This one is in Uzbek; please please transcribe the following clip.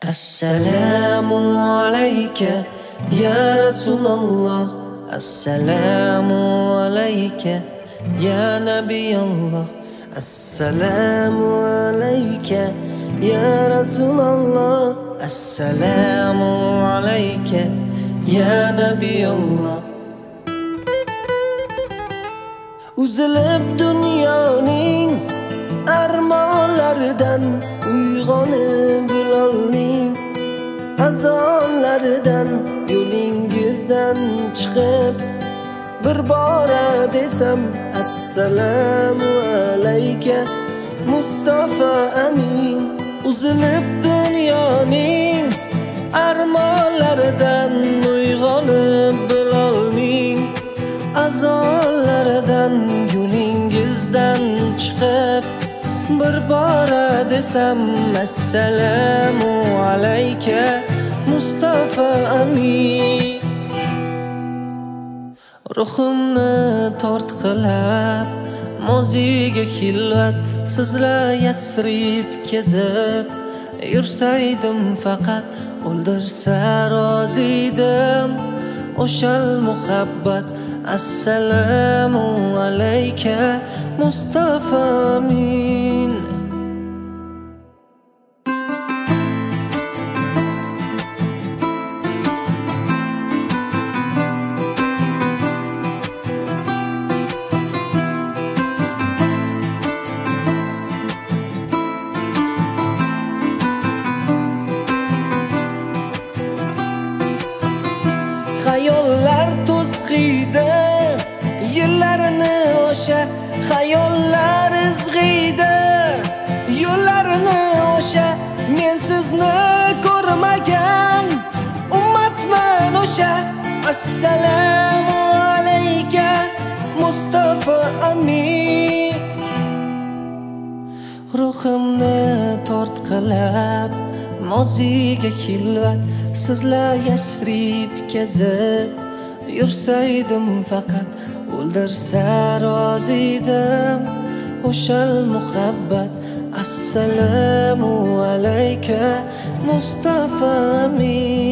Assalamu Alayka ya Rasulullah. Assalamu Alayka ya Nabiyullah. Assalamu Alayka ya Rasulullah. Assalamu Alayka ya Nabiyullah. Uzilib dunyoning armonlaridan, uyg'onib bilolning azonlaridan, yo'lingizdan chiqib bir bora desam assalomu alayka Mustafa amin. Uzilib dunyoning armonlaridan, uyg'onib bilolning azonlaridan, yo'lingizdan chiqib bir bora desam assalomu alayka Mustafa amin. Ruhimni tortqilab moziga xilvat sizlar yasrib kezib yursaydim, faqat o'ldirsa rozidim o'shal muhabbat. Assalomu alayka Mustafa amin. Xayollar to'zg'iydi yillarini, o'sha xayollar izg'iydi yo'llarini, o'sha men sizni ko'rmagan ummatman o'sha. Assalomu alayka Mustafa amin. Ruhimni tortqilab moziga xilvat sizlar yasrib kezib yursaydim, faqat o'ldirsa rozidim o'shal muhabbat. Assalomu alayka Mustafa amin.